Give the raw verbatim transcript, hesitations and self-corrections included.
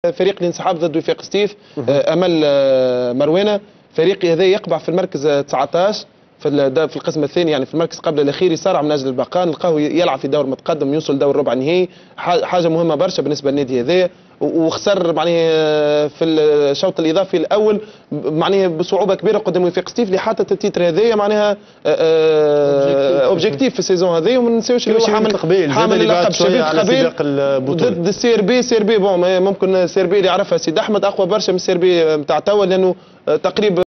فريق الانسحاب ضد وفاق ستيف امل مروانه. فريق هذا يقبع في المركز تسعطاش في في القسم الثاني، يعني في المركز قبل الاخير، يصارع من اجل البقاء. نلقاه يلعب في دور متقدم، يوصل دور ربع نهائي، حاجه مهمه برشا بالنسبه للنادي هذايا. وخسر معناها في الشوط الاضافي الاول معناها بصعوبه كبيره قدام وفاق ستيف اللي حاطط التيتر هذايا معناها اوبجيكتيف في السيزون هذه. وما ننساوش اللي هو حامل حامل اللقب شبيب قبيل ضد السي ار بي. سي ار بي بون ممكن السي ار بي اللي يعرفها سيد احمد اقوى برشا من السي ار بي نتاع توا، لانه تقريبا